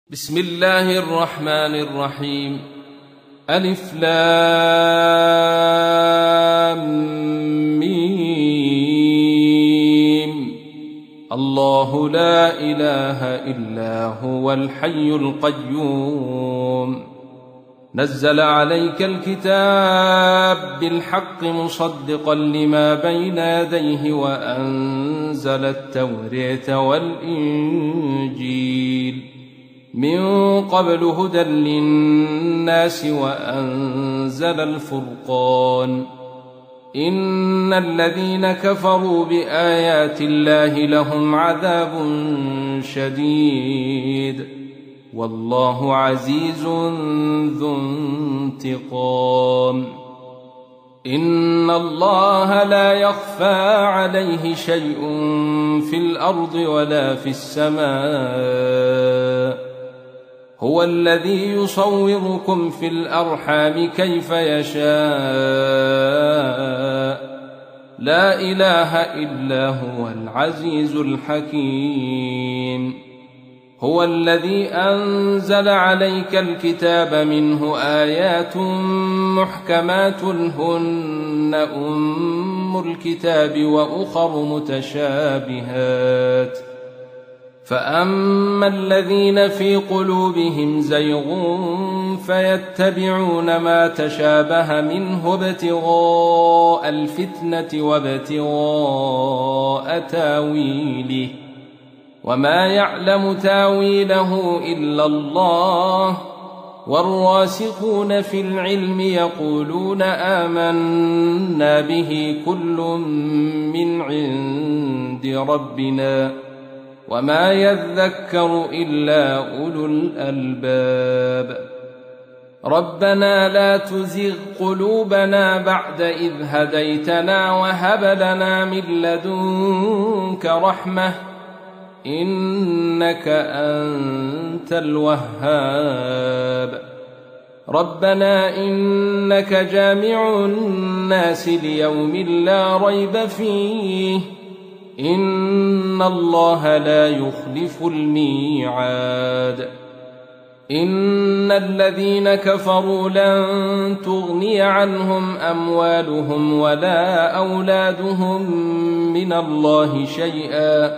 بسم الله الرحمن الرحيم. ألف لام ميم. الله لا إله إلا هو الحي القيوم. نزل عليك الكتاب بالحق مصدقا لما بين يديه وأنزل التوراة والإنجيل من قبل هدى للناس وأنزل الفرقان. إن الذين كفروا بآيات الله لهم عذاب شديد والله عزيز ذو انتقام. إن الله لا يخفى عليه شيء في الأرض ولا في السماء. هو الذي يصوركم في الأرحام كيف يشاء. لا إله إلا هو العزيز الحكيم. هو الذي أنزل عليك الكتاب منه آيات محكمات هن أم الكتاب وأخر متشابهات. فأما الذين في قلوبهم زيغ فيتبعون ما تشابه منه ابتغاء الفتنة وابتغاء تاويله وما يعلم تاويله إلا الله. والراسخون في العلم يقولون آمنا به كل من عند ربنا وما يذكر إلا أولو الألباب. ربنا لا تزغ قلوبنا بعد إذ هديتنا وهب لنا من لدنك رحمة إنك أنت الوهاب. ربنا إنك جامع الناس ليوم لا ريب فيه إن الله لا يخلف الميعاد. إن الذين كفروا لن تغني عنهم أموالهم ولا أولادهم من الله شيئا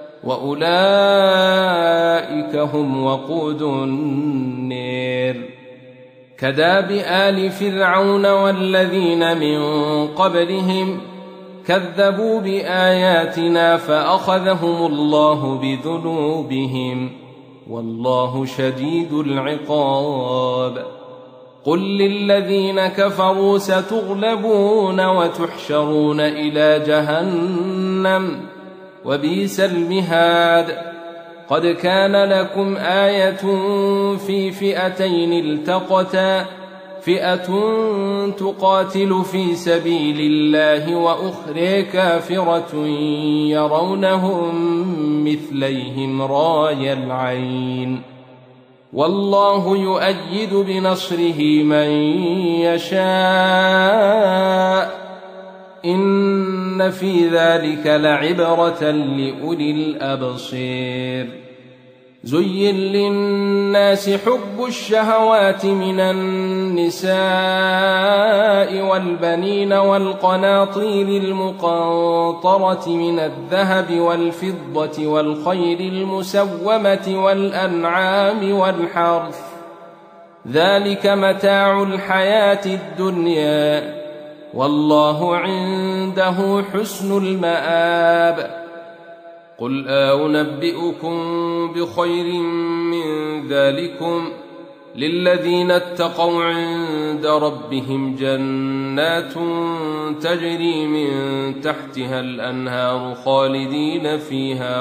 وأولئك هم وقود النار. كداب آل فرعون والذين من قبلهم كذبوا بآياتنا فأخذهم الله بذنوبهم والله شديد العقاب. قل للذين كفروا ستغلبون وتحشرون إلى جهنم وبئس المهاد. قد كان لكم آية في فئتين التقتا فئة تقاتل في سبيل الله وأخرى كافرة يرونهم مثليهم راي العين والله يؤيد بنصره من يشاء. إن في ذلك لعبرة لأولي الأبصير. زين للناس حب الشهوات من النساء والبنين والقناطير المقنطرة من الذهب والفضة والخيل المسومة والأنعام والحرث ذلك متاع الحياة الدنيا والله عنده حسن المآب. قل أنبئكم بخير من ذلكم للذين اتقوا عند ربهم جنات تجري من تحتها الأنهار خالدين فيها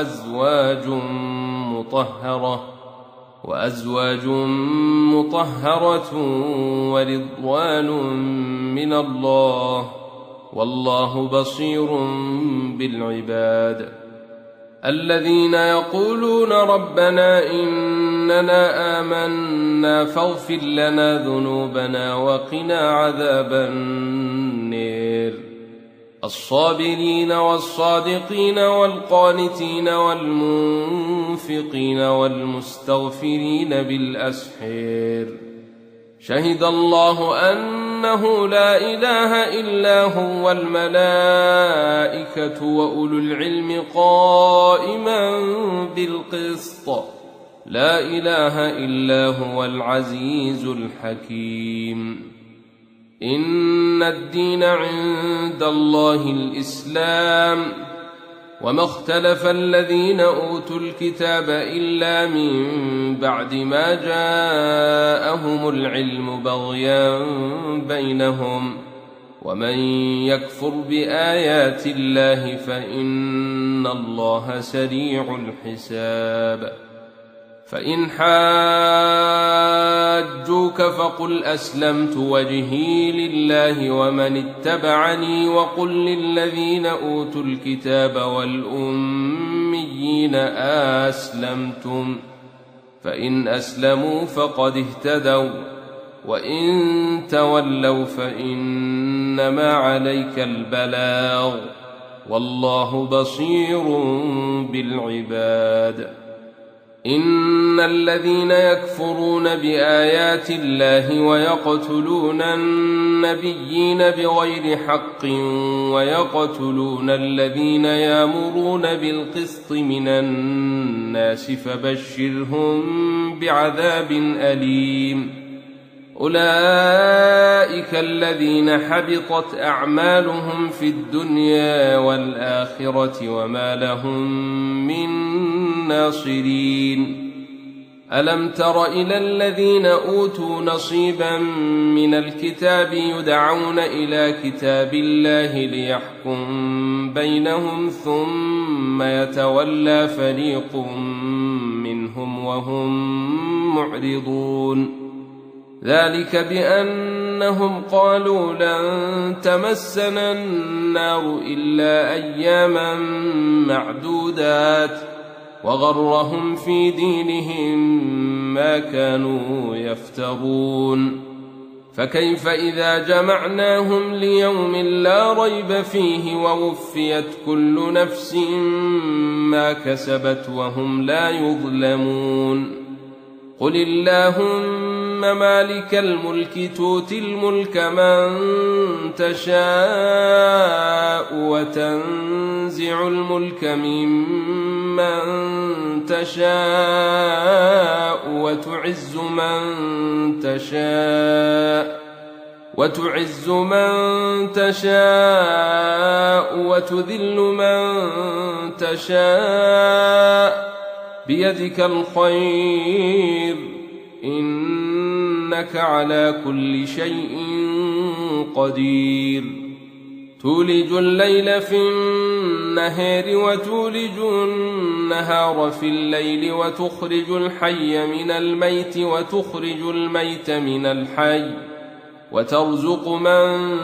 وأزواج مطهرة ورضوان من الله والله بصير بالعباد. الذين يقولون ربنا إننا آمنا فاغفر لنا ذنوبنا وقنا عذاب النار. الصابرين والصادقين والقانتين والمنفقين والمستغفرين بالأسحار شهد الله أنه لا إله إلا هو والملائكة وأولو العلم قائما بالقسط لا إله إلا هو العزيز الحكيم إن الدين عند الله الإسلام وما اختلف الذين أوتوا الكتاب إلا من بعد ما جاءهم العلم بغيا بينهم ومن يكفر بآيات الله فإن الله سريع الحساب فإن حاجوك فقل أسلمت وجهي لله ومن اتبعني وقل للذين أوتوا الكتاب والأميين أسلمتم فإن أسلموا فقد اهتدوا وإن تولوا فإنما عليك البلاغ والله بصير بالعباد إن الذين يكفرون بآيات الله ويقتلون النبيين بغير حق ويقتلون الذين يأمرون بالقسط من الناس فبشرهم بعذاب أليم أولئك الذين حبطت أعمالهم في الدنيا والآخرة وما لهم من ناصرين ألم تر إلى الذين أوتوا نصيبا من الكتاب يدعون إلى كتاب الله ليحكم بينهم ثم يتولى فريق منهم وهم معرضون ذلك بأنهم قالوا لن تمسنا النار إلا أياما معدودات وغرهم في دينهم ما كانوا يفترون فكيف إذا جمعناهم ليوم لا ريب فيه ووفيت كل نفس ما كسبت وهم لا يظلمون قل اللهم مالك الملك تؤتي الملك من تشاء وتنزع الملك ممن تشاء وتعز من تشاء وتذل من تشاء بيدك الخير إنك على كل شيء قدير تولج الليل في النهار وتولج النهار في الليل وتخرج الحي من الميت وتخرج الميت من الحي وترزق من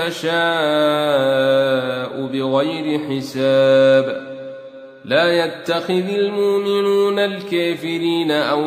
تشاء بغير حساب لا يتخذ المؤمنون الكافرين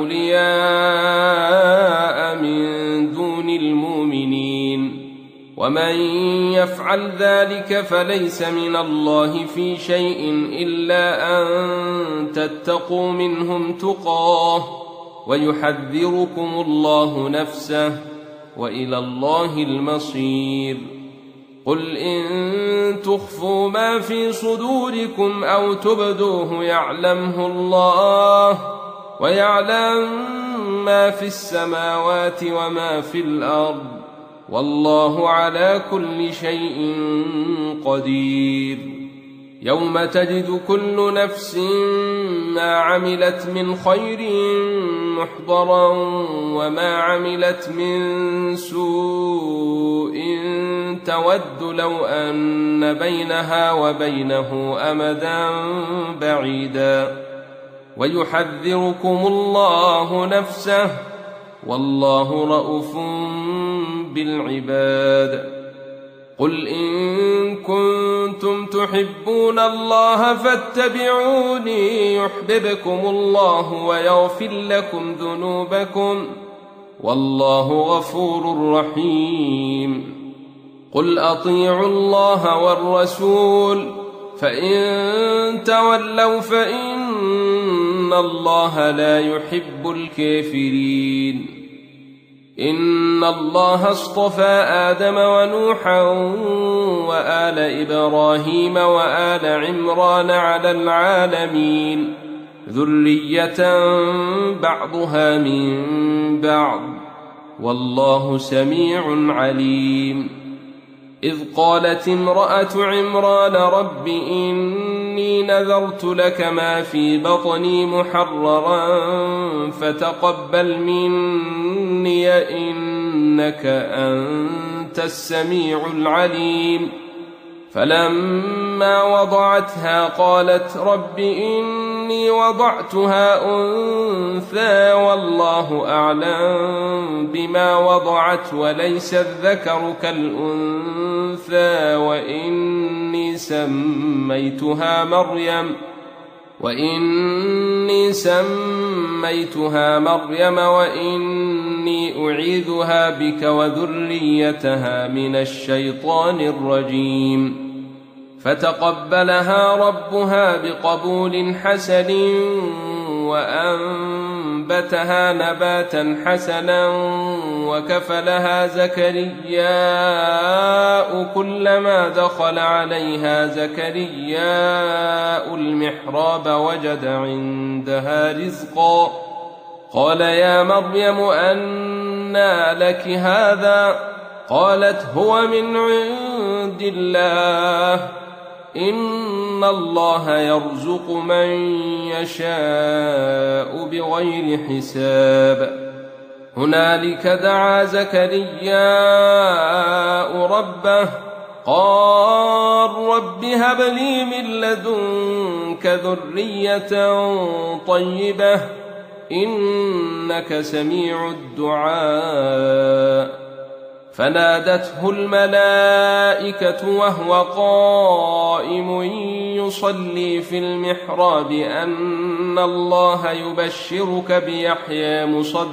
أولياء من دون المؤمنين ومن يفعل ذلك فليس من الله في شيء إلا أن تتقوا منهم تقاه ويحذركم الله نفسه وإلى الله المصير قل إن تخفوا ما في صدوركم أو تبدوه يعلمه الله ويعلم ما في السماوات وما في الأرض والله على كل شيء قدير يوم تجد كل نفس ما عملت من خير محضرا وما عملت من سوء تود لو أن بينها وبينه أمدا بعيدا ويحذركم الله نفسه والله رءوف بالعباد قل إن كنتم تحبون الله فاتبعوني يحببكم الله ويغفر لكم ذنوبكم والله غفور رحيم قل أطيعوا الله والرسول فإن تولوا فإن الله لا يحب الكافرين. إن الله اصطفى آدم ونوحا وآل إبراهيم وآل عمران على العالمين ذرية بعضها من بعض والله سميع عليم. إذ قالت امرأة عمران رب إني نذرت لك ما في بطني محررا فتقبل مني إنك أنت السميع العليم. فلما وضعتها قالت رب إني وضعتها أنثى والله أعلم بما وضعت وليس الذكر كالأنثى وإني سميتها مريم وإني أعيذها بك وذريتها من الشيطان الرجيم. فتقبلها ربها بقبول حسن وأنبتها نباتا حسنا وكفلها زكرياء كلما دخل عليها زكرياء المحراب وجد عندها رزقا قال يا مريم أنى لك هذا قالت هو من عند الله إن الله يرزق من يشاء بغير حساب. هنالك دعا زكرياء ربه قال رب هب لي من لدنك ذرية طيبة إنك سميع الدعاء. فنادته الملائكة وهو قائم يصلي في المحراب أن الله يبشرك بيحيى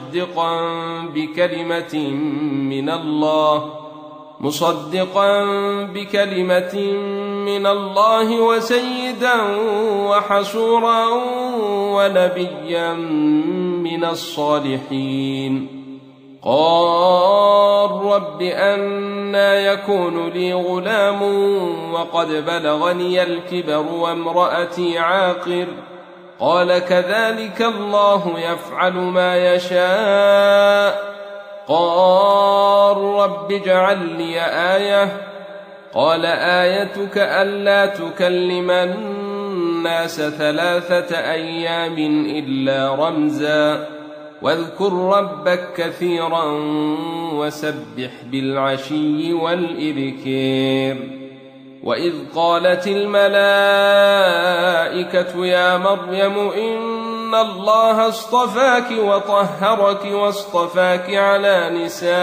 مصدقا بكلمة من الله وسيدا وحصورا ونبيا من الصالحين. قال رب أنى يكون لي غلام وقد بلغني الكبر وامرأتي عاقر قال كذلك الله يفعل ما يشاء. قال رب اجعل لي آية قال آيتك ألا تكلم الناس 3 أيام إلا رمزا واذكر ربك كثيرا وسبح بالعشي والإبكار. وإذ قالت الملائكة يا مريم إن الله اصطفاك وطهرك واصطفاك على نساء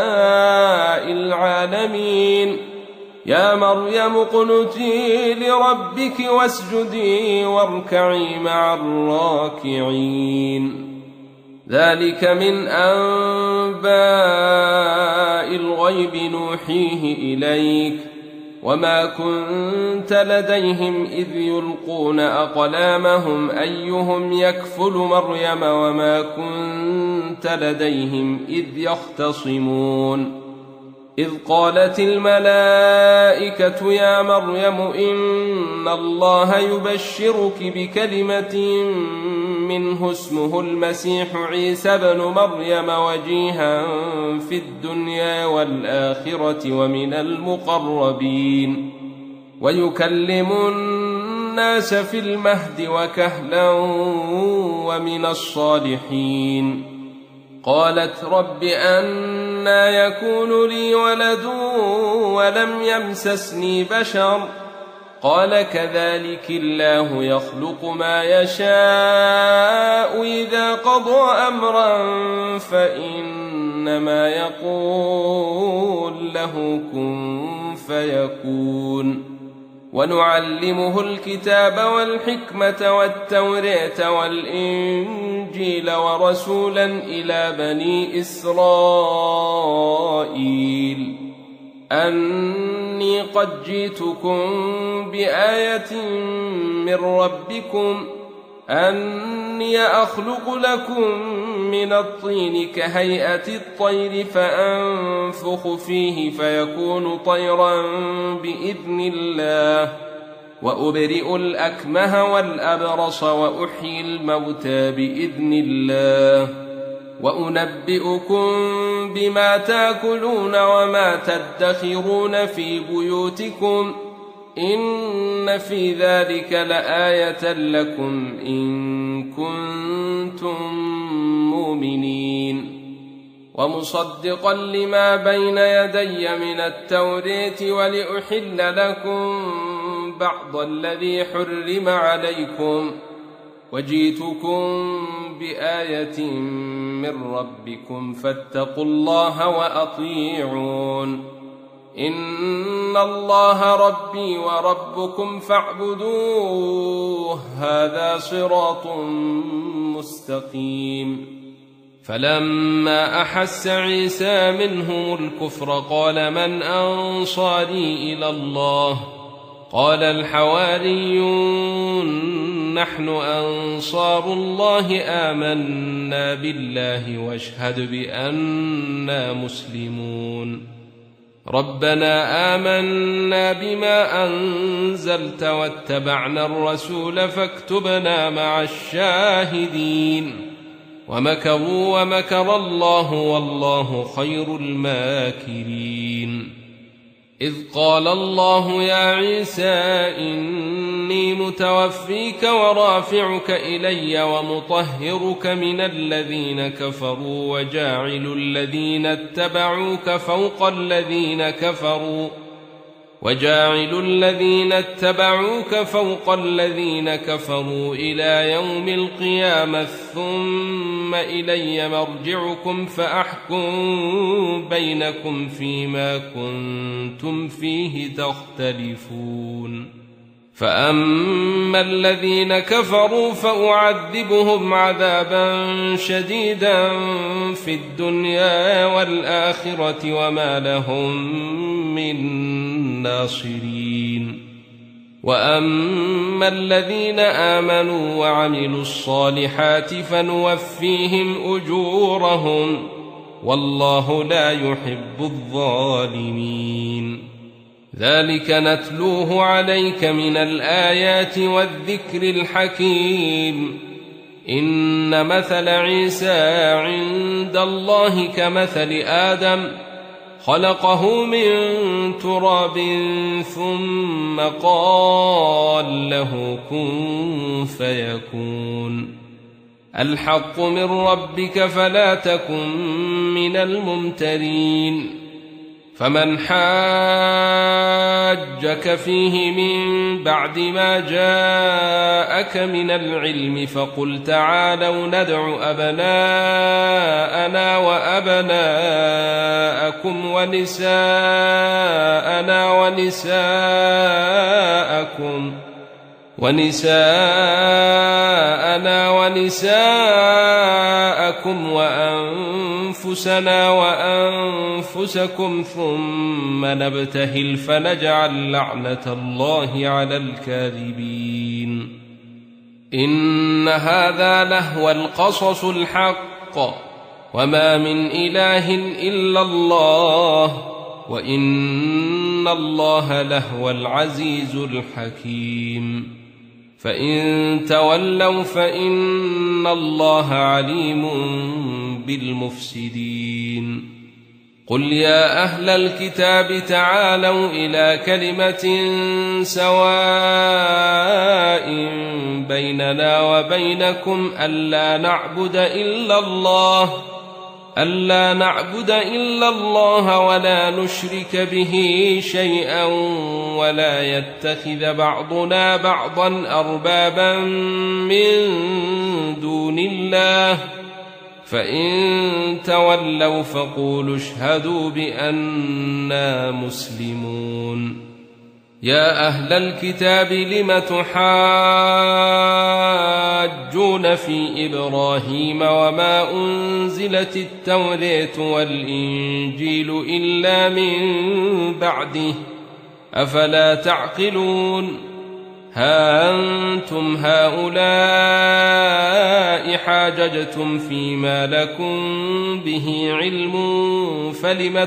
العالمين يا مريم اقنتي لربك واسجدي واركعي مع الراكعين. ذلك من أنباء الغيب نوحيه إليك وما كنت لديهم إذ يلقون أقلامهم أيهم يكفل مريم وما كنت لديهم إذ يختصمون. إذ قالت الملائكة يا مريم إن الله يبشرك بكلمة منه اسمه المسيح عيسى بن مريم وجيها في الدنيا والآخرة ومن المقربين ويكلم الناس في المهد وكهلا ومن الصالحين. قالت رب أنى يكون لي ولد ولم يمسسني بشر قال كذلك الله يخلق ما يشاء إذا قضى أمرا فإنما يقول له كن فيكون. ونعلمه الكتاب والحكمة والتوراة والإنجيل ورسولا إلى بني إسرائيل أني قد جئتكم بآية من ربكم أني أخلق لكم من الطين كهيئة الطير فأنفخ فيه فيكون طيرا بإذن الله وأبرئ الأكمه والأبرص وأحيي الموتى بإذن الله وأنبئكم بما تأكلون وما تدخرون في بيوتكم إن في ذلك لآية لكم إن كنتم مؤمنين ومصدقا لما بين يدي من التوراة ولأحل لكم بعض الذي حرم عليكم وجئتكم بآية من ربكم فاتقوا الله وأطيعون إن الله ربي وربكم فاعبدوه هذا صراط مستقيم. فلما أحس عيسى منهم الكفر قال من أنصاري إلى الله قال الحواريون نحن أنصار الله آمنا بالله واشهد بأننا مسلمون ربنا آمنا بما أنزلت واتبعنا الرسول فاكتبنا مع الشاهدين ومكروا ومكر الله والله خير الماكرين. إذ قال الله يا عيسى إني متوفيك ورافعك إلي ومطهرك من الذين كفروا وجاعل الذين اتبعوك فوق الذين كفروا إلى يوم القيامة ثم إلي مرجعكم فأحكم بينكم فيما كنتم فيه تختلفون. فأما الذين كفروا فأعذبهم عذابا شديدا في الدنيا والآخرة وما لهم من ناصرين. وأما الذين آمنوا وعملوا الصالحات فنوفيهم أجورهم والله لا يحب الظالمين. ذلك نتلوه عليك من الآيات والذكر الحكيم. إن مثل عيسى عند الله كمثل آدم خلقه من تراب ثم قال له كن فيكون. الحق من ربك فلا تكن من الممترين. فمن حاجك فيه من بعد ما جاءك من العلم فقل تعالوا ندع أبناءنا وأبناءكم ونساءنا ونساءكم وأنفسنا وأنفسكم ثم نبتهل فنجعل لعنة الله على الكاذبين. إن هذا لهو القصص الحق وما من إله إلا الله وإن الله لهو العزيز الحكيم. فإن تولوا فإن الله عليم بالمفسدين. قل يا أهل الكتاب تعالوا إلى كلمة سواء بيننا وبينكم ألا نعبد إلا الله ولا نشرك به شيئا ولا يتخذ بعضنا بعضا أربابا من دون الله فإن تولوا فقولوا اشهدوا بأننا مسلمون. يا أهل الكتاب لم تحاجون في إبراهيم وما أنزلت التوراة والإنجيل إلا من بعده أفلا تعقلون ها أنتم هؤلاء حاججتم فيما لكم به علم فلم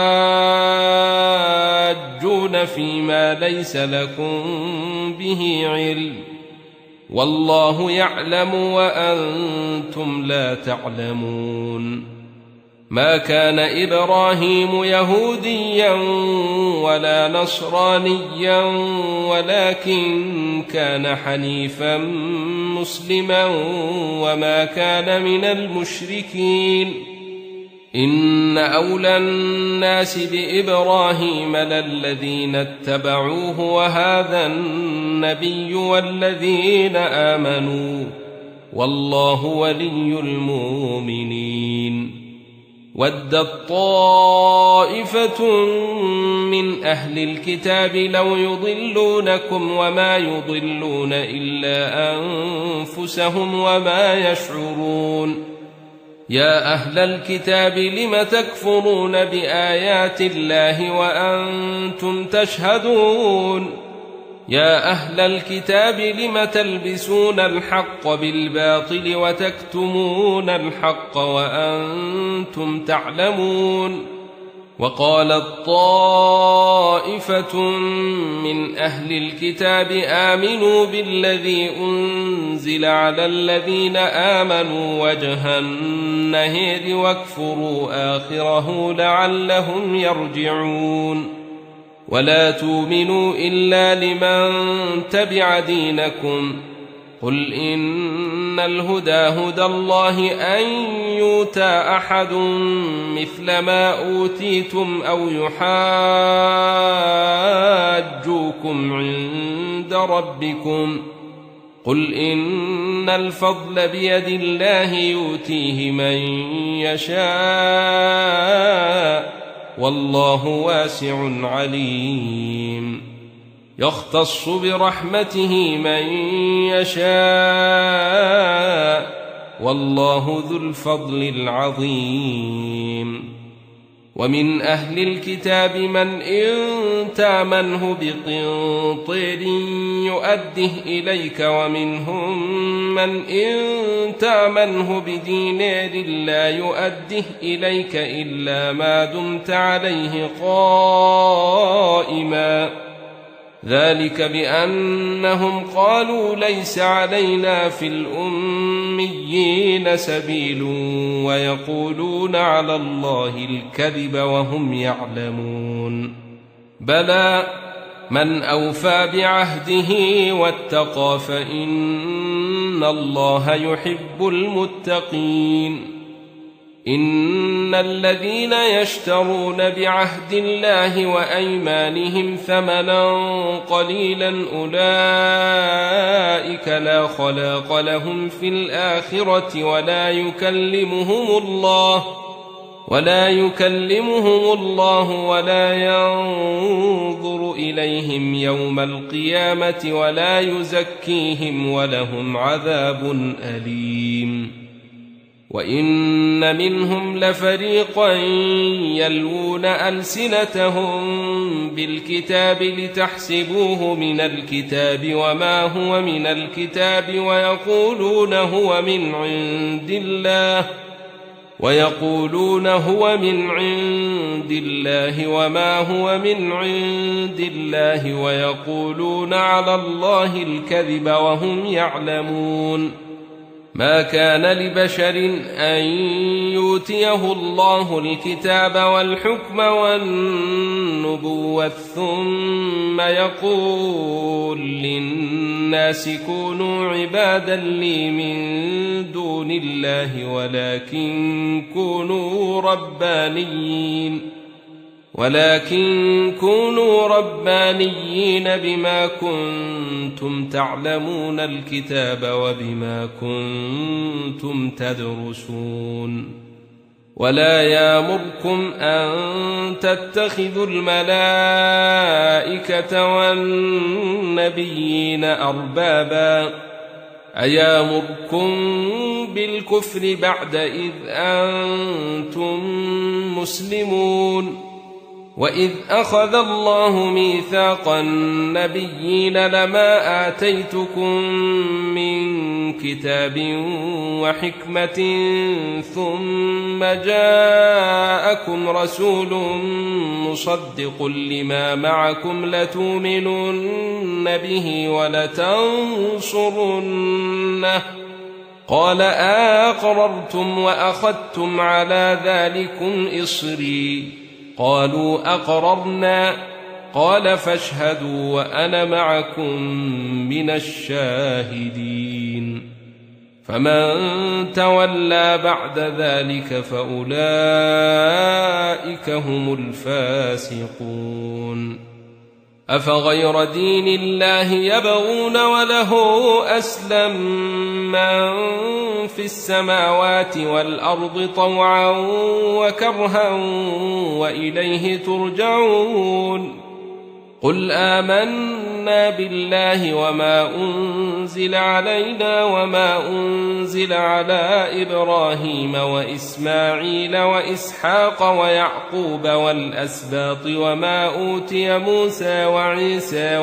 تحاجون فيما ليس لكم به علم والله يعلم وأنتم لا تعلمون ما كان إبراهيم يهوديا ولا نصرانيا ولكن كان حنيفا مسلما وما كان من المشركين إن أولى الناس بإبراهيم للذين اتبعوه وهذا النبي والذين آمنوا والله ولي المؤمنين ودت طائفة من أهل الكتاب لو يضلونكم وما يضلون إلا أنفسهم وما يشعرون يا أهل الكتاب لم تكفرون بآيات الله وأنتم تشهدون يا أهل الكتاب لم تلبسون الحق بالباطل وتكتمون الحق وأنتم تعلمون وقالت طائفة من أهل الكتاب آمنوا بالذي أنزل على الذين آمنوا وجه النهار واكفروا آخره لعلهم يرجعون ولا تؤمنوا إلا لمن تبع دينكم قل إن الهدى هدى الله أن يؤتى أحد مثل ما أوتيتم أو يحاجوكم عند ربكم قل إن الفضل بيد الله يؤتيه من يشاء والله واسع عليم يختص برحمته من يشاء والله ذو الفضل العظيم ومن أهل الكتاب من إن تامنه بقنطير يؤده إليك ومنهم من إن تامنه بدينار لا يؤده إليك إلا ما دمت عليه قائما ذلك بأنهم قالوا ليس علينا في الأميين سبيل ويقولون على الله الكذب وهم يعلمون بلى من أوفى بعهده واتقى فإن الله يحب المتقين إن الذين يشترون بعهد الله وأيمانهم ثمنا قليلا أولئك لا خلاق لهم في الآخرة ولا يكلمهم الله ولا ينظر إليهم يوم القيامة ولا يزكيهم ولهم عذاب أليم وإن منهم لفريقا يلوون ألسنتهم بالكتاب لتحسبوه من الكتاب وما هو من الكتاب ويقولون هو من عند الله وما هو من عند الله ويقولون على الله الكذب وهم يعلمون ما كان لبشر أن يؤتيه الله الكتاب والحكم والنبوة ثم يقول للناس كونوا عبادا لي من دون الله ولكن كونوا ربانيين بما كنتم تعلمون الكتاب وبما كنتم تدرسون ولا يامركم أن تتخذوا الملائكة والنبيين أربابا أيامركم بالكفر بعد إذ أنتم مسلمون وإذ أخذ الله ميثاق النبيين لما آتيتكم من كتاب وحكمة ثم جاءكم رسول مصدق لما معكم لتؤمنن به ولتنصرنه قال أقررتم وأخذتم على ذلكم إصري قالوا أقررنا قال فاشهدوا وأنا معكم من الشاهدين فمن تولى بعد ذلك فأولئك هم الفاسقون أفغير دين الله يبغون وله أسلم من في السماوات والأرض طوعا وكرها وإليه ترجعون قل آمنا بالله وما أنزل علينا وما أنزل على إبراهيم وإسماعيل وإسحاق ويعقوب والأسباط وما أوتي موسى وعيسى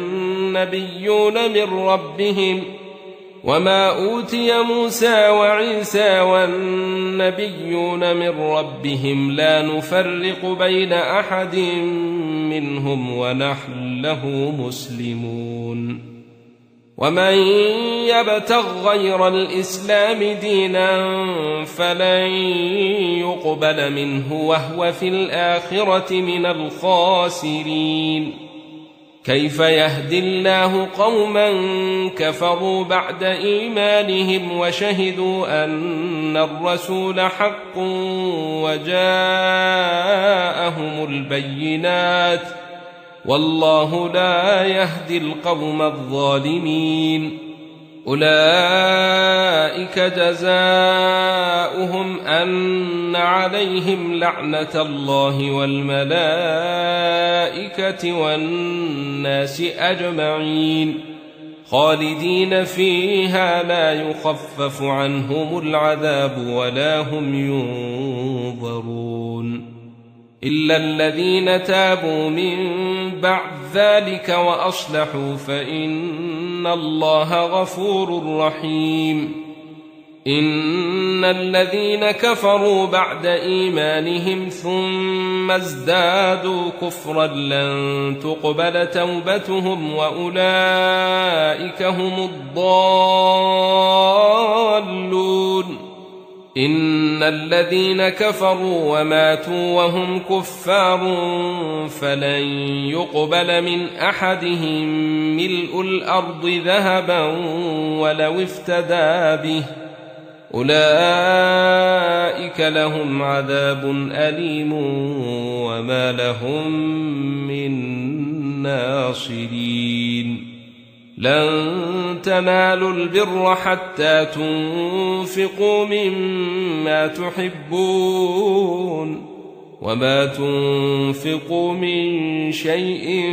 والنبيون من ربهم لا نفرق بين أحد منهم ونحن له مسلمون ومن يبتغ غير الإسلام دينا فلن يقبل منه وهو في الآخرة من الخاسرين كيف يهدي الله قوما كفروا بعد إيمانهم وشهدوا أن الرسول حق وجاءهم البينات والله لا يهدي القوم الظالمين أولئك جزاؤهم أن عليهم لعنة الله والملائكة والناس أجمعين خالدين فيها لا يخفف عنهم العذاب ولا هم ينظرون إلا الذين تابوا من بعد ذلك وأصلحوا فإن الله غفور رحيم إن الذين كفروا بعد إيمانهم ثم ازدادوا كفرا لن تقبل توبتهم وأولئك هم الضالون إن الذين كفروا وماتوا وهم كفار فلن يقبل من أحدهم ملء الأرض ذهبا ولو افتدى به أولئك لهم عذاب أليم وما لهم من ناصرين لن تنالوا البر حتى تنفقوا مما تحبون وما تنفقوا من شيء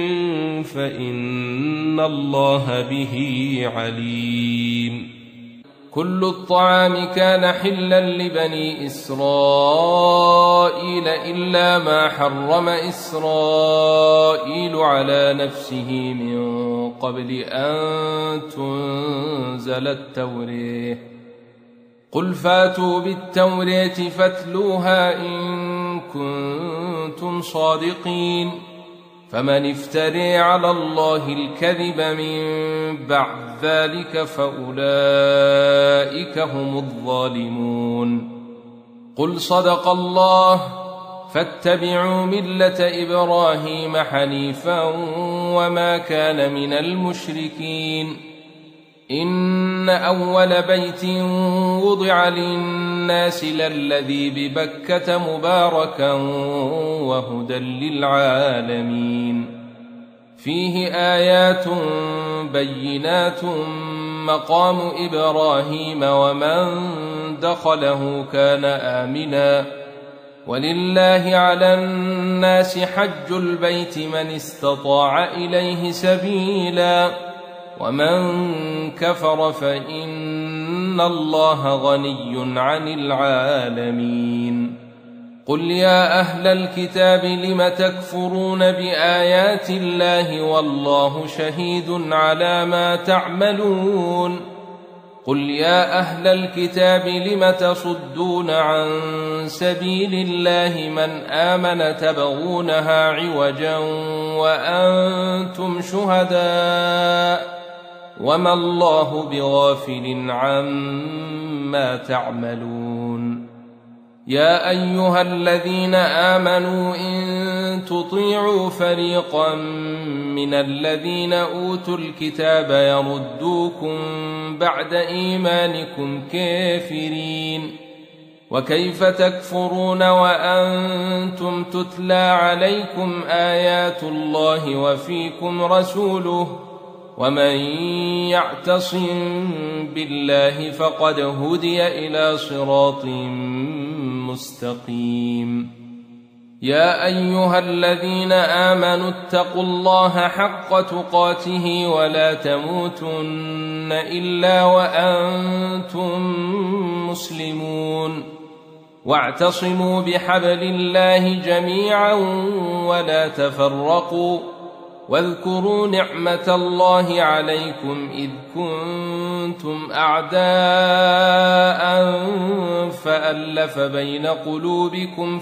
فإن الله به عليم كل الطعام كان حلا لبني إسرائيل إلا ما حرم إسرائيل على نفسه من قبل أن تنزل التوراة قل فاتوا بالتوراة فاتلوها إن كنتم صادقين فمن افتري على الله الكذب من بعد ذلك فأولئك هم الظالمون قل صدق الله فاتبعوا ملة إبراهيم حنيفا وما كان من المشركين إن أول بيت وضع للناس للذي ببكة مباركا وهدى للعالمين فيه آيات بينات مقام إبراهيم ومن دخله كان آمنا ولله على الناس حج البيت من استطاع إليه سبيلا ومن كفر فإن الله غني عن العالمين قل يا أهل الكتاب لم تكفرون بآيات الله والله شهيد على ما تعملون قل يا أهل الكتاب لم تصدون عن سبيل الله من آمن تبغونها عوجا وأنتم شهداء وما الله بغافل عما تعملون يا أيها الذين آمنوا إن تطيعوا فريقا من الذين أوتوا الكتاب يردوكم بعد إيمانكم كافرين وكيف تكفرون وأنتم تتلى عليكم آيات الله وفيكم رسوله ومن يعتصم بالله فقد هدي إلى صراط مستقيم يا أيها الذين آمنوا اتقوا الله حق تقاته ولا تموتن إلا وأنتم مسلمون واعتصموا بحبل الله جميعا ولا تفرقوا واذكروا نعمة الله عليكم إذ كنتم أعداء فألف بين قلوبكم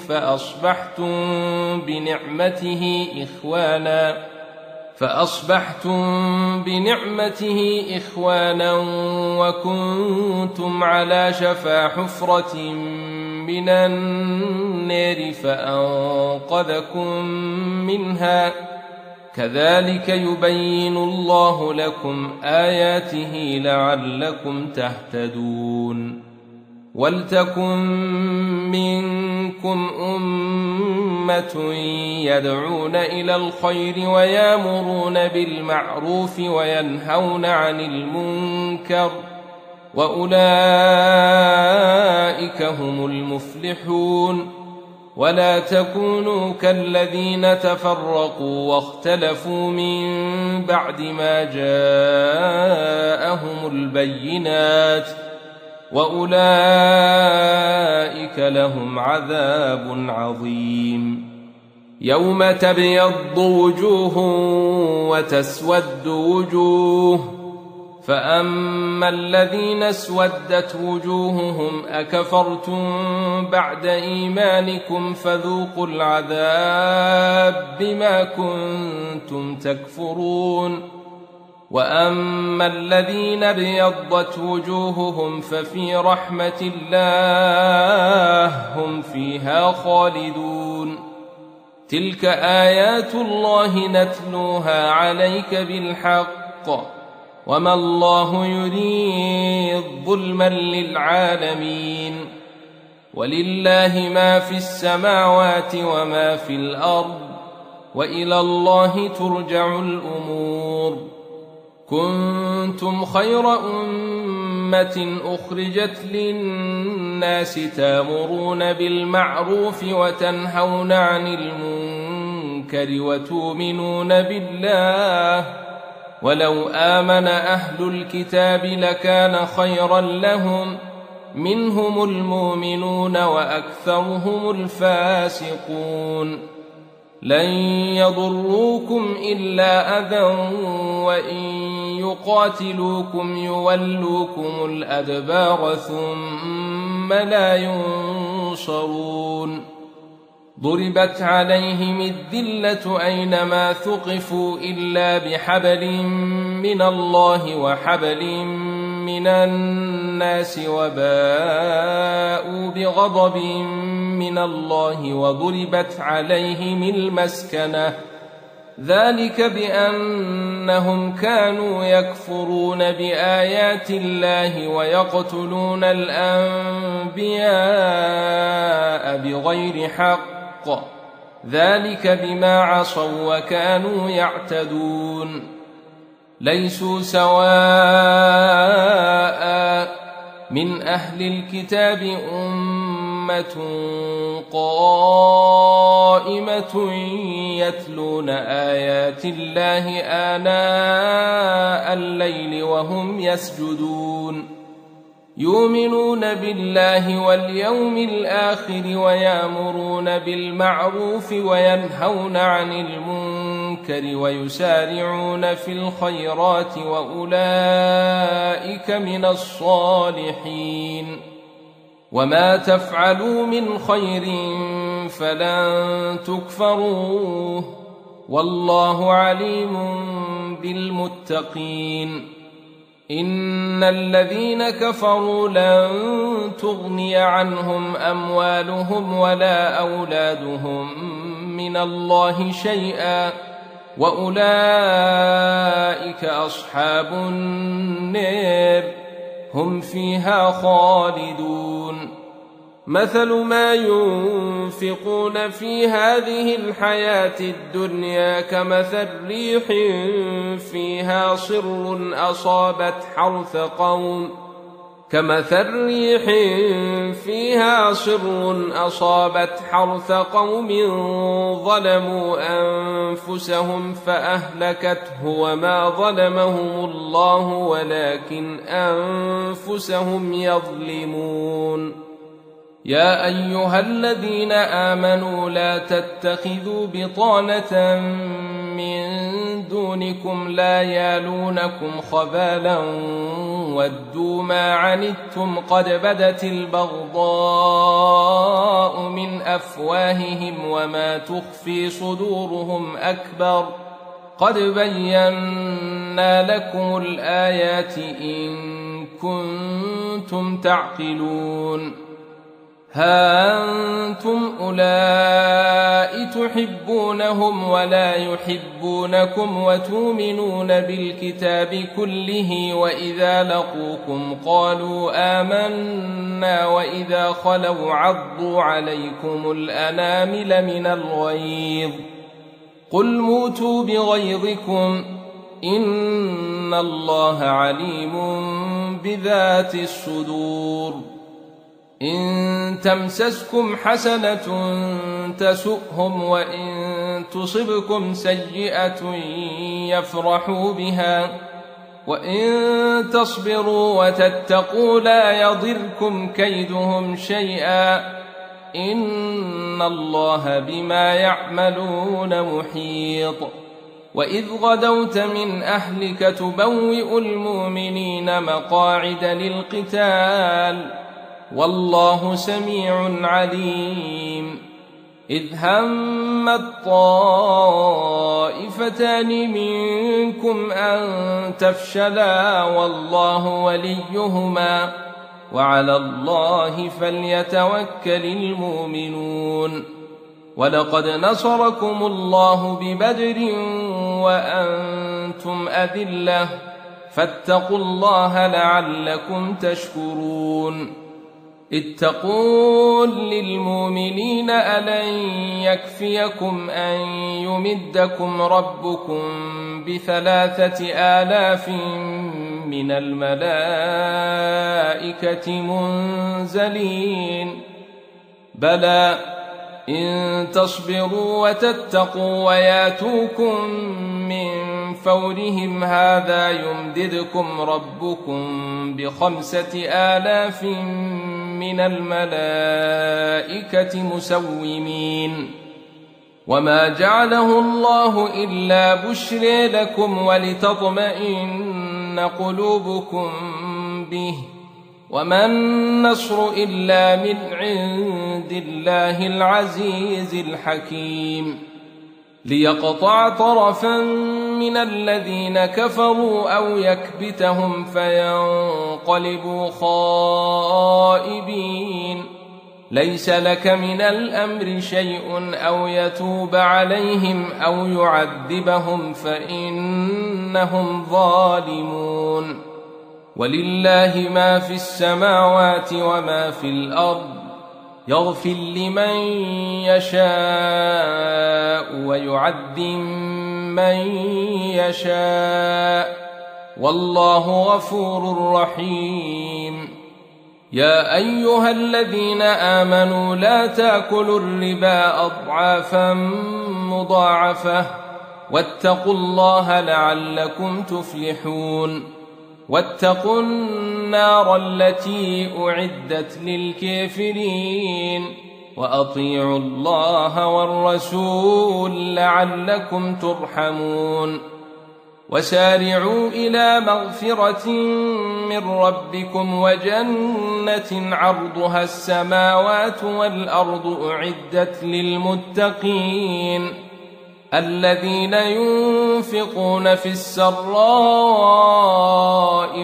فأصبحتم بنعمته إخوانا وكنتم على شفا حفرة من النار فأنقذكم منها كذلك يبين الله لكم آياته لعلكم تهتدون ولتكن منكم أمة يدعون إلى الخير ويأمرون بالمعروف وينهون عن المنكر وأولئك هم المفلحون ولا تكونوا كالذين تفرقوا واختلفوا من بعد ما جاءهم البينات وأولئك لهم عذاب عظيم يوم تبيض وجوه وتسود وجوه فأما الذين اسودت وجوههم أكفرتم بعد إيمانكم فذوقوا العذاب بما كنتم تكفرون وأما الذين ابيضت وجوههم ففي رحمة الله هم فيها خالدون تلك آيات الله نتلوها عليك بالحق وما الله يريد ظلما للعالمين ولله ما في السماوات وما في الأرض وإلى الله ترجع الأمور كنتم خير أمة أخرجت للناس تأمرون بالمعروف وتنهون عن المنكر وتؤمنون بالله ولو آمن أهل الكتاب لكان خيرا لهم منهم المؤمنون وأكثرهم الفاسقون لن يضروكم إلا أذى وإن يقاتلوكم يولوكم الأدبار ثم لا ينصرون ضربت عليهم الذلة أينما ثقفوا إلا بحبل من الله وحبل من الناس وباءوا بغضب من الله وضربت عليهم المسكنة ذلك بأنهم كانوا يكفرون بآيات الله ويقتلون الأنبياء بغير حق ذلك بما عصوا وكانوا يعتدون ليسوا سواء من أهل الكتاب أمة قائمة يتلون آيات الله آناء الليل وهم يسجدون يؤمنون بالله واليوم الآخر ويأمرون بالمعروف وينهون عن المنكر ويسارعون في الخيرات وأولئك من الصالحين وما تفعلوا من خير فلن تكفروه والله عليم بالمتقين إن الذين كفروا لن تغني عنهم أموالهم ولا أولادهم من الله شيئا وأولئك أصحاب النار هم فيها خالدون مثل ما ينفقون في هذه الحياة الدنيا كمثل ريح فيها صر أصابت حرث قوم ظلموا أنفسهم فأهلكته وما ظلمهم الله ولكن أنفسهم يظلمون يا أيها الذين آمنوا لا تتخذوا بطانة من دونكم لا يالونكم خبالا ودوا ما عنتم قد بدت البغضاء من أفواههم وما تخفي صدورهم أكبر قد بينا لكم الآيات إن كنتم تعقلون ها أنتم أولئك تحبونهم ولا يحبونكم وتؤمنون بالكتاب كله وإذا لقوكم قالوا آمنا وإذا خلوا عضوا عليكم الأنامل من الغيظ قل موتوا بغيظكم إن الله عليم بذات الصدور إن تمسسكم حسنة تسؤهم وإن تصبكم سيئة يفرحوا بها وإن تصبروا وتتقوا لا يضركم كيدهم شيئا إن الله بما يعملون محيط وإذ غدوت من أهلك تبوئ المؤمنين مقاعد للقتال والله سميع عليم إذ همت طائفتان منكم أن تفشلا والله وليهما وعلى الله فليتوكل المؤمنون ولقد نصركم الله ببدر وأنتم أذلة فاتقوا الله لعلكم تشكرون إذ تقول للمؤمنين ألن يكفيكم أن يمدكم ربكم ب3,000 من الملائكة منزلين بلى إن تصبروا وتتقوا وياتوكم من فورهم هذا يمددكم ربكم ب5,000 من الملائكة مسومين وما جعله الله إلا بشرى لكم ولتطمئن قلوبكم به وما النصر إلا من عند الله العزيز الحكيم ليقطع طرفا من الذين كفروا أو يكبتهم فينقلبوا خائبين ليس لك من الأمر شيء أو يتوب عليهم أو يعذبهم فإنهم ظالمون ولله ما في السماوات وما في الأرض يغفر لمن يشاء ويعذب من يشاء والله غفور رحيم يا أيها الذين آمنوا لا تأكلوا الربا أضعافا مضاعفة واتقوا الله لعلكم تفلحون واتقوا النار التي أعدت للكافرين وأطيعوا الله والرسول لعلكم ترحمون وسارعوا إلى مغفرة من ربكم وجنة عرضها السماوات والأرض أعدت للمتقين الذين ينفقون في السراء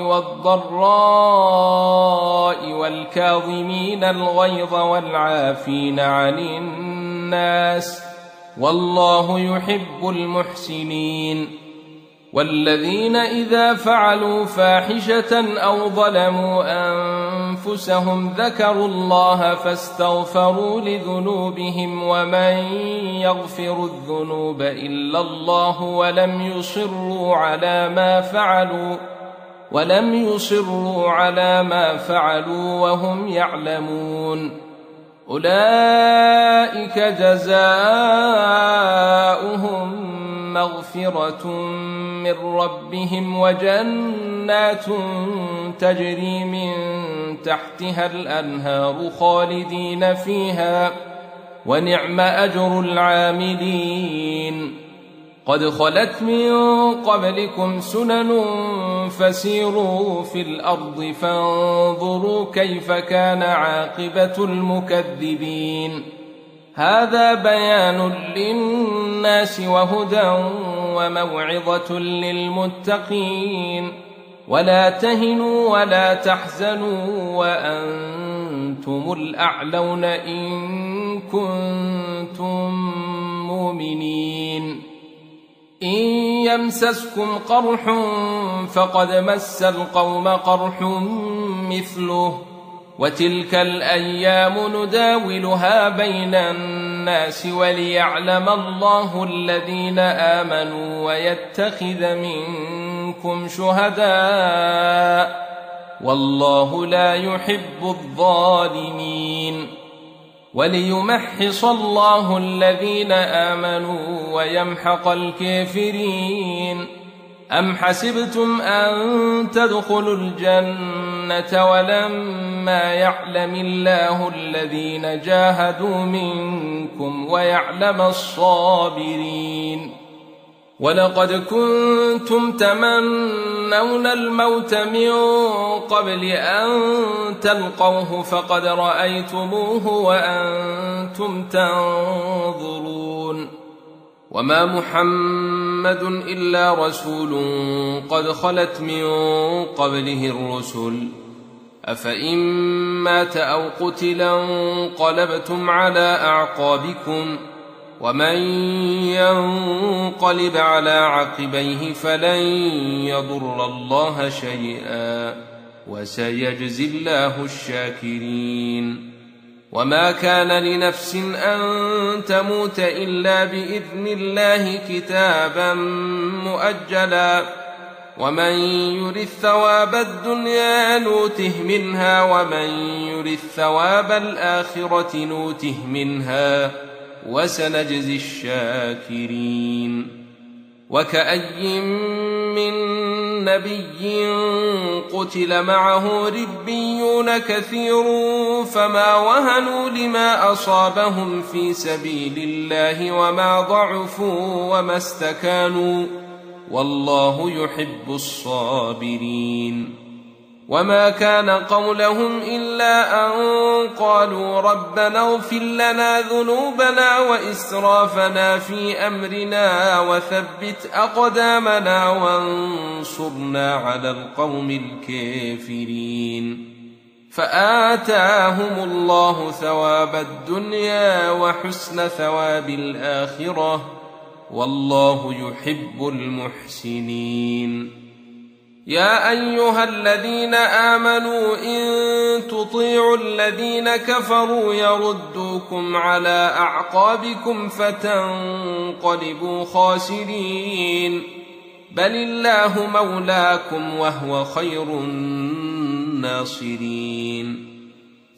والضراء والكاظمين الغيظ والعافين عن الناس والله يحب المحسنين والذين إذا فعلوا فاحشة أو ظلموا أنفسهم ذكروا الله فاستغفروا لذنوبهم ومن يغفر الذنوب إلا الله ولم يصروا على ما فعلوا وهم يعلمون أولئك جزاؤهم مغفرة من ربهم وجنات تجري من تحتها الأنهار خالدين فيها ونعم أجر العاملين قد خلت من قبلكم سنن فسيروا في الأرض فانظروا كيف كان عاقبة المكذبين هذا بيان للناس وهدى وموعظة للمتقين ولا تهنوا ولا تحزنوا وأنتم الأعلون إن كنتم مؤمنين إن يمسسكم قرح فقد مس القوم قرح مثله وتلك الأيام نداولها بين الناس وليعلم الله الذين آمنوا ويتخذ منكم شهداء والله لا يحب الظالمين وليمحص الله الذين آمنوا ويمحق الكافرين أم حسبتم أن تدخلوا الجنة ولما يعلم الله الذين جاهدوا منكم ويعلم الصابرين ولقد كنتم تمنون الموت من قبل أن تلقوه فقد رأيتموه وأنتم تنظرون وما محمد إلا رسول قد خلت من قبله الرسل أفإن مات أو قتلا انقلبتم على أعقابكم ومن ينقلب على عقبيه فلن يضر الله شيئا وسيجزي الله الشاكرين وما كان لنفس أن تموت إلا بإذن الله كتابا مؤجلا ومن يرد ثواب الدنيا نوته منها ومن يرد ثواب الآخرة نوته منها وسنجزي الشاكرين وكأي من نبي قتل معه ربيون كثير فما وهنوا لما أصابهم في سبيل الله وما ضعفوا وما استكانوا والله يحب الصابرين وما كان قولهم إلا أن قالوا ربنا اغفر لنا ذنوبنا وإسرافنا في أمرنا وثبت أقدامنا وانصرنا على القوم الكافرين فآتاهم الله ثواب الدنيا وحسن ثواب الآخرة والله يحب المحسنين يا أيها الذين آمنوا إن تطيعوا الذين كفروا يردوكم على أعقابكم فتنقلبوا خاسرين بل الله مولاكم وهو خير الناصرين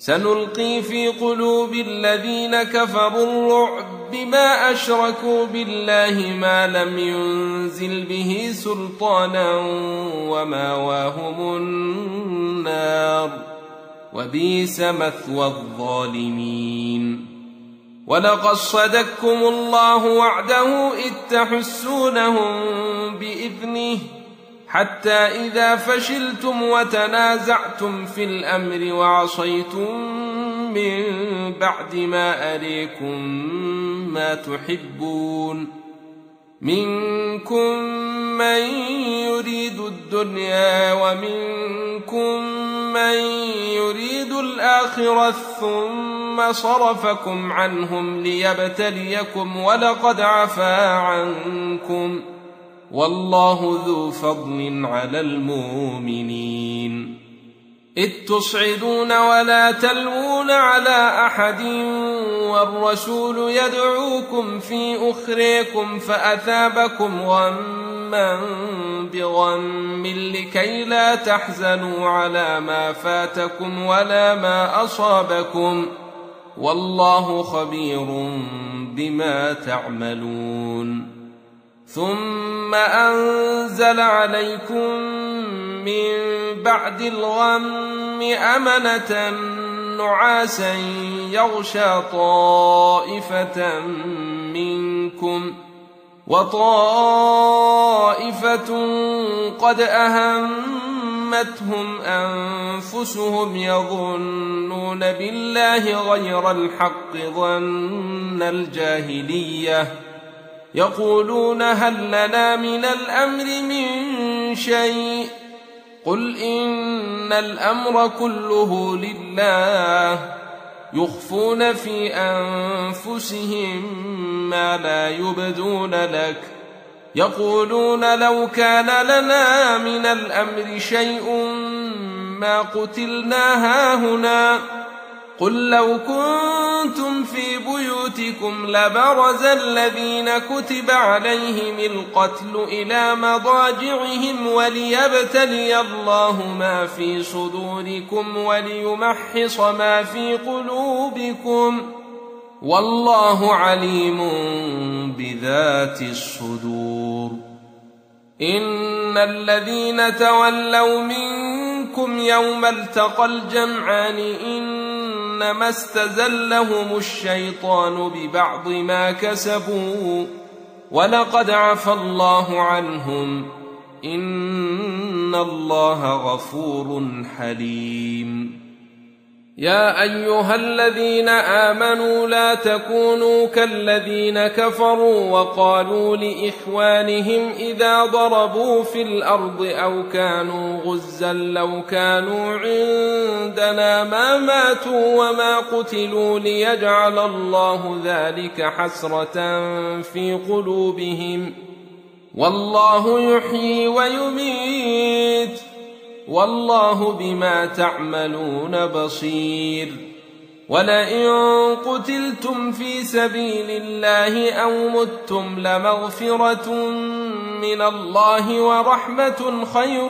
سنلقي في قلوب الذين كفروا الرعب بما أشركوا بالله ما لم ينزل به سلطانا وماواهم النار وبئس مثوى الظالمين. ولقد صدقكم الله وعده إذ تحسونهم بإذنه حتى إذا فشلتم وتنازعتم في الأمر وعصيتم من بعد ما أريكم ما تحبون منكم من يريد الدنيا ومنكم من يريد الآخرة ثم صرفكم عنهم ليبتليكم ولقد عفا عنكم والله ذو فضل على المؤمنين. إذ تصعدون ولا تلوون على أحد والرسول يدعوكم في أخريكم فأثابكم غما بغم لكي لا تحزنوا على ما فاتكم ولا ما أصابكم والله خبير بما تعملون. ثم أنزل عليكم من بعد الغم أمنة نعاسا يغشى طائفة منكم وطائفة قد أهمتهم أنفسهم يظنون بالله غير الحق ظن الجاهلية يقولون هل لنا من الأمر من شيء قل إن الأمر كله لله يخفون في أنفسهم ما لا يبدون لك يقولون لو كان لنا من الأمر شيء ما قتلنا هاهنا قل لو كنتم في بيوتكم لبرز الذين كتب عليهم القتل إلى مضاجعهم وليبتلي الله ما في صدوركم وليمحص ما في قلوبكم والله عليم بذات الصدور. إن الذين تولوا منكم يوم التقى الجمعان إنما استزلهم الشيطان ببعض ما كسبوا ولقد عفى الله عنهم إن الله غفور حليم. يا أيها الذين آمنوا لا تكونوا كالذين كفروا وقالوا لإخوانهم إذا ضربوا في الأرض أو كانوا غزا لو كانوا عندنا ما ماتوا وما قتلوا ليجعل الله ذلك حسرة في قلوبهم والله يحيي ويميت والله بما تعملون بصير. ولئن قتلتم في سبيل الله أو متم لمغفرة من الله ورحمة خير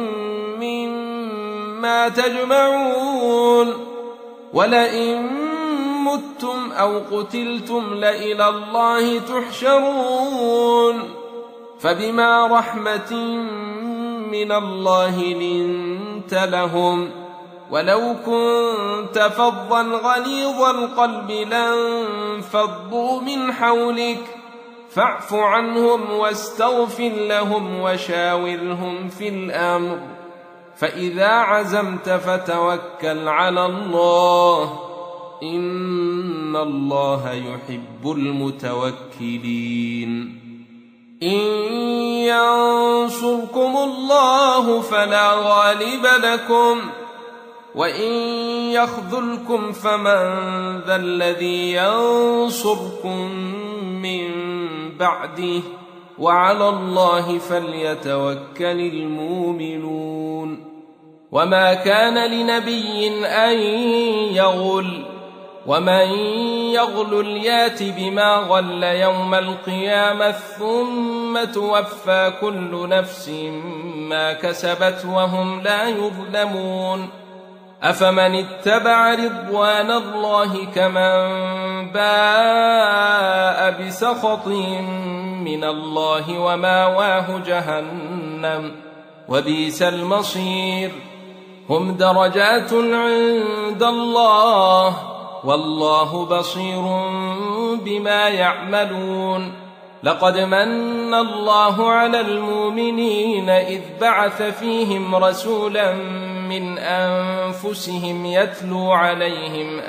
مما تجمعون. ولئن متم أو قتلتم لإلى الله تحشرون. فبما رحمة من الله لنت لهم ولو كنت فظا غليظ القلب لانفضوا من حولك فاعف عنهم واستغفر لهم وشاورهم في الأمر فإذا عزمت فتوكل على الله إن الله يحب المتوكلين. إن ينصركم الله فلا غالب لكم وإن يخذلكم فمن ذا الذي ينصركم من بعده وعلى الله فليتوكل المؤمنون. وما كان لنبي أن يغل ومن يغل يات بما غل يوم القيامة ثم توفى كل نفس ما كسبت وهم لا يظلمون. أفمن اتبع رضوان الله كمن باء بسخط من الله وماواه جهنم وبئس المصير هم درجات عند الله والله بصير بما يعملون لقد من الله على المؤمنين إذ بعث فيهم رسولا من أنفسهم يتلو عليهم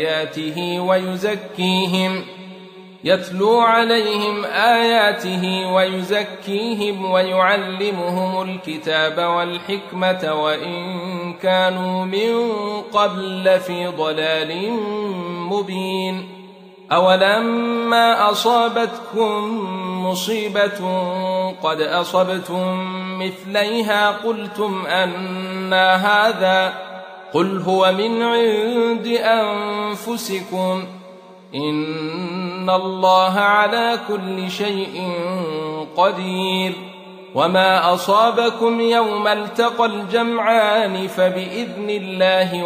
آياته ويزكيهم ويعلمهم الكتاب والحكمة وإن كانوا من قبل لفي ضلال مبين أولما أصابتكم مصيبة قد أصبتم مثليها قلتم أنى هذا قل هو من عند أنفسكم إن الله على كل شيء قدير وما أصابكم يوم التقى الجمعان فبإذن الله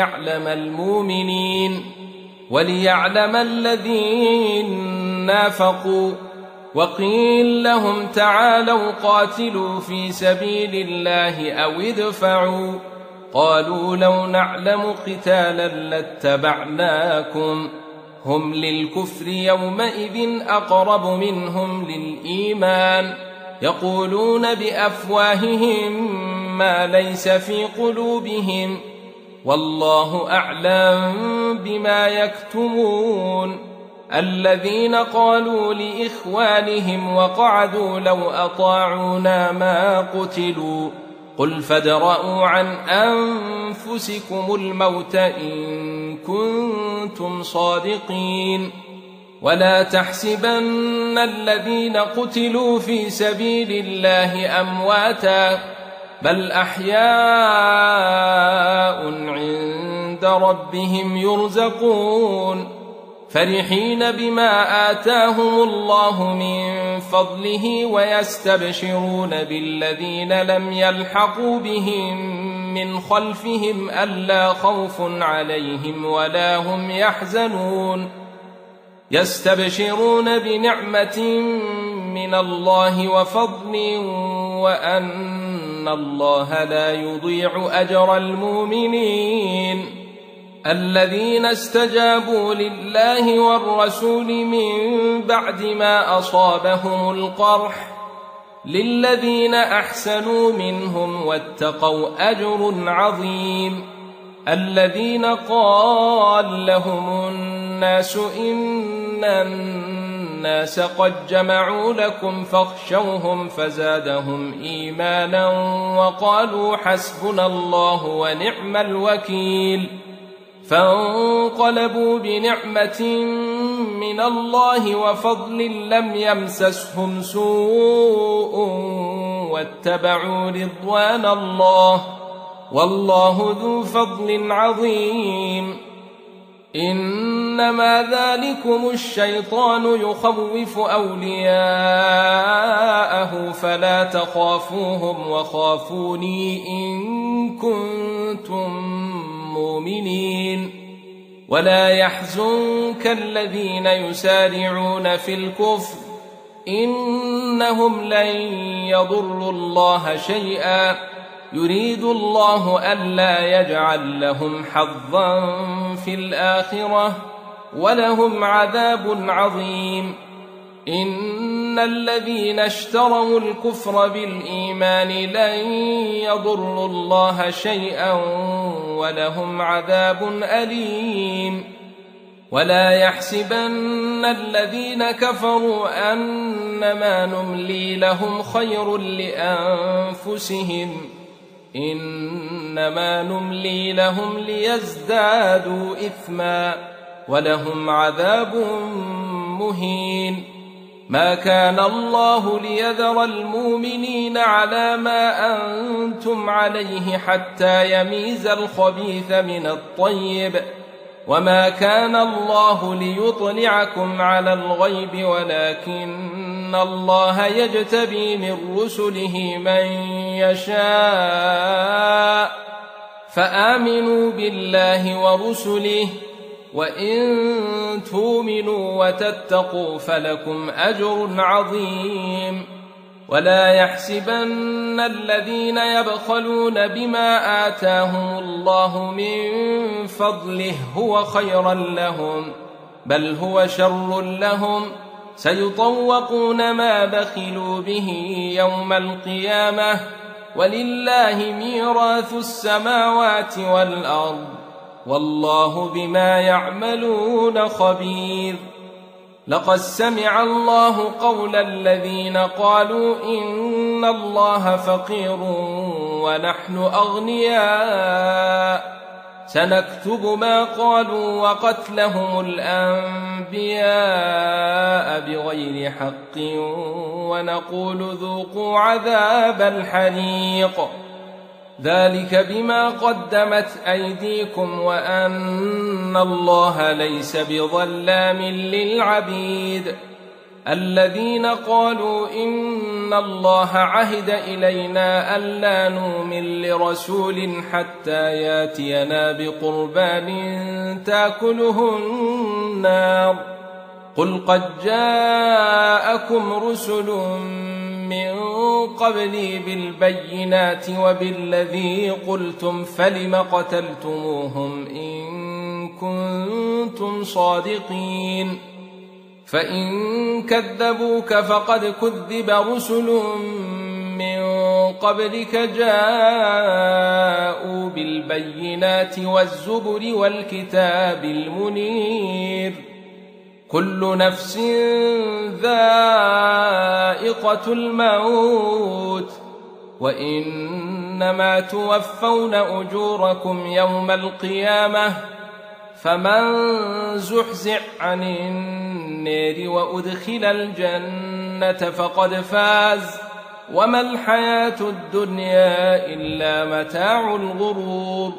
وليعلم الذين نافقوا وقيل لهم تعالوا قاتلوا في سبيل الله أو ادفعوا قالوا لو نعلم قتالا لاتبعناكم هم للكفر يومئذ أقرب منهم للإيمان يقولون بأفواههم ما ليس في قلوبهم والله أعلم بما يكتمون الذين قالوا لإخوانهم وقعدوا لو أطاعونا ما قتلوا قل فادرءوا عن أنفسكم الموت إن كنتم صادقين ولا تحسبن الذين قتلوا في سبيل الله أمواتا بل أحياء عند ربهم يرزقون فرحين بما آتاهم الله من فضله ويستبشرون بالذين لم يلحقوا بهم من خلفهم ألا خوف عليهم ولا هم يحزنون يستبشرون بنعمة من الله وفضل وأن الله لا يضيع أجر المؤمنين الذين استجابوا لله والرسول من بعد ما أصابهم القرح للذين أحسنوا منهم واتقوا أجر عظيم الذين قال لهم الناس إن الناس قد جمعوا لكم فاخشوهم فزادهم إيمانا وقالوا حسبنا الله ونعم الوكيل فانقلبوا بنعمة من الله وفضل لم يمسسهم سوء واتبعوا رضوان الله والله ذو فضل عظيم إنما ذلكم الشيطان يخوف أولياءه فلا تخافوهم وخافوني إن كنتم مؤمنين ولا يحزنك الذين يسارعون في الكفر إنهم لن يضروا الله شيئا يريد الله ألا يجعل لهم حظا في الآخرة ولهم عذاب عظيم إن الذين اشتروا الكفر بالإيمان لن يضروا الله شيئا ولهم عذاب أليم ولا يحسبن الذين كفروا أنما نملي لهم خير لأنفسهم إنما نملي لهم ليزدادوا إثما ولهم عذاب مهين ما كان الله ليذر المؤمنين على ما أنتم عليه حتى يميز الخبيث من الطيب وما كان الله ليطلعكم على الغيب ولكن الله يجتبي من رسله من يشاء فآمنوا بالله ورسله، وإن تؤمنوا وتتقوا فلكم أجر عظيم. ولا يحسبن الذين يبخلون بما آتاهم الله من فضله هو خيرا لهم، بل هو شر لهم، سيطوقون ما بخلوا به يوم القيامة، ولله ميراث السماوات والأرض، والله بما يعملون خبير. لقد سمع الله قول الذين قالوا إن الله فقير ونحن أغنياء، سنكتب ما قالوا وقتلهم الأنبياء بغير حق، ونقول ذوقوا عذاب الحريق، ذلك بما قدمت أيديكم وأن الله ليس بظلام للعبيد. الذين قالوا إن الله عهد إلينا ألا نؤمن لرسول حتى ياتينا بقربان تأكله النار، قل قد جاءكم رسل من قبلي بالبينات وبالذي قلتم، فلم قتلتموهم إن كنتم صادقين؟ فإن كذبوك فقد كذب رسل من قبلك جاءوا بالبينات والزبر والكتاب المنير. كل نفس ذائقة الموت، وإنما توفون أجوركم يوم القيامة، فمن زحزح عن النار وأدخل الجنة فقد فاز، وما الحياة الدنيا إلا متاع الغرور.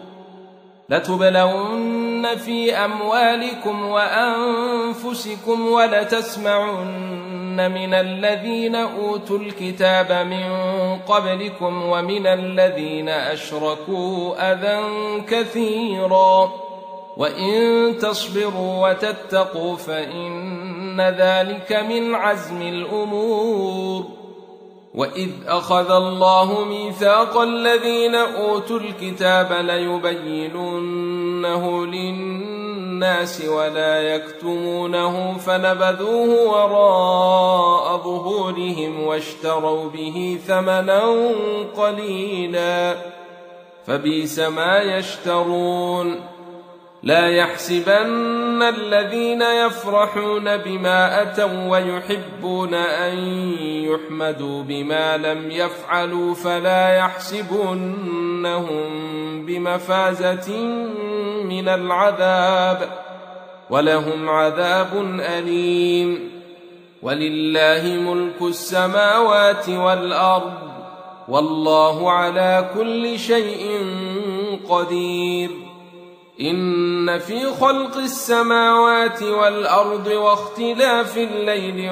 لتبلون في أموالكم وأنفسكم ولتسمعن من الذين أوتوا الكتاب من قبلكم ومن الذين أشركوا أذى كثيرا، وإن تصبروا وتتقوا فإن ذلك من عزم الأمور. وإذ أخذ الله ميثاق الذين أوتوا الكتاب ليبيننه للناس ولا يكتمونه، فنبذوه وراء ظهورهم واشتروا به ثمنا قليلا، فبئس ما يشترون. لا يحسبن الذين يفرحون بما أتوا ويحبون أن يحمدوا بما لم يفعلوا فلا يحسبنهم بمفازة من العذاب، ولهم عذاب أليم. ولله ملك السماوات والأرض، والله على كل شيء قدير. إن في خلق السماوات والأرض واختلاف الليل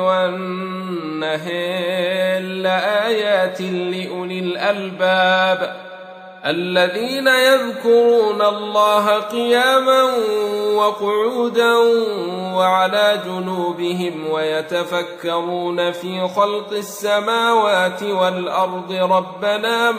والنهار لآيات لأولي الألباب، الذين يذكرون الله قياما وقعودا وعلى جنوبهم ويتفكرون في خلق السماوات والأرض ربنا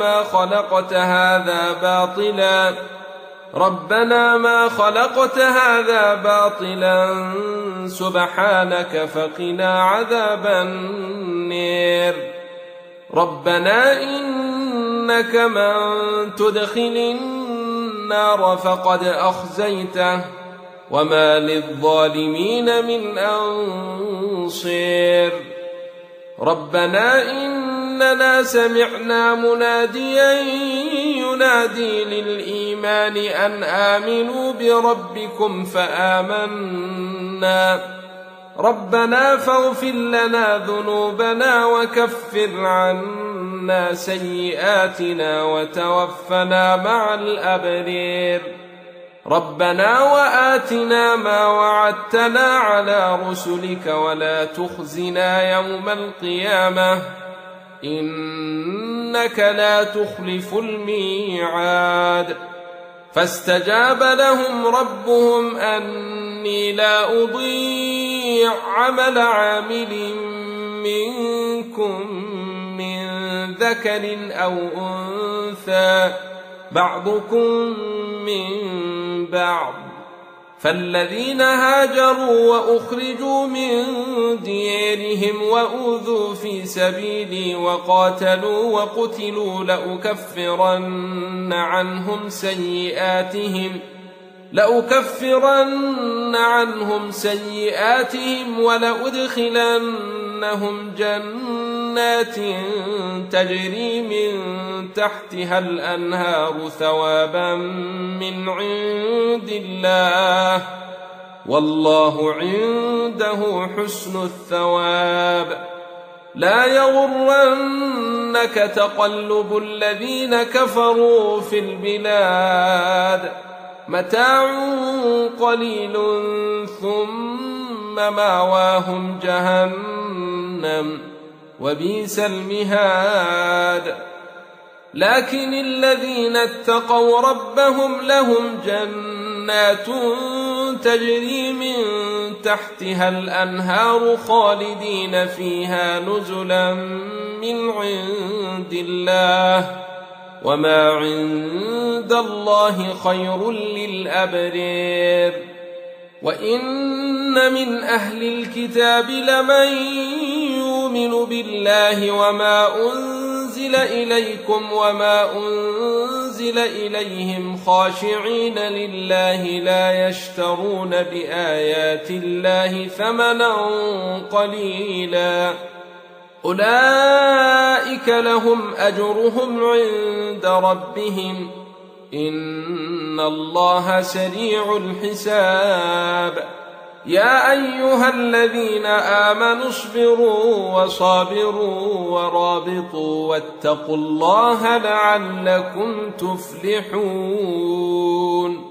ما خلقت هذا باطلا سبحانك فقنا عذاب النار. ربنا إنك من تدخل النار فقد أخزيته، وما للظالمين من أنصير. ربنا إننا سمعنا مناديا ينادي للإيمان أن آمنوا بربكم فآمنا، ربنا فاغفر لنا ذنوبنا وكفر عنا سيئاتنا وتوفنا مع الأبرار. ربنا وآتنا ما وعدتنا على رسلك ولا تخزنا يوم القيامة إنك لا تخلف الميعاد. فاستجاب لهم ربهم أني لا أضيع عمل عامل منكم من ذكر أو أنثى بعضكم من بعض، فالذين هاجروا وأخرجوا من ديارهم وأوذوا في سبيلي وقاتلوا وقتلوا لأكفرن عنهم سيئاتهم ولأدخلنهم جنات تجري من تحتها الأنهار ثوابا من عند الله، والله عنده حسن الثواب. لا يغرنك تقلب الذين كفروا في البلاد، متاع قليل ثم مأواهم جهنم وبئس المهاد. لكن الذين اتقوا ربهم لهم جنات تجري من تحتها الأنهار خالدين فيها نزلا من عند الله، وما عند الله خير للأبرار. وإن من أهل الكتاب لمن يؤمن بالله وما أنزل إليكم وما أنزل إليهم خاشعين لله لا يشترون بآيات الله ثمنا قليلا، أولئك لهم أجرهم عند ربهم إن الله سريع الحساب. يا أيها الذين آمنوا اصبروا وصابروا ورابطوا واتقوا الله لعلكم تفلحون.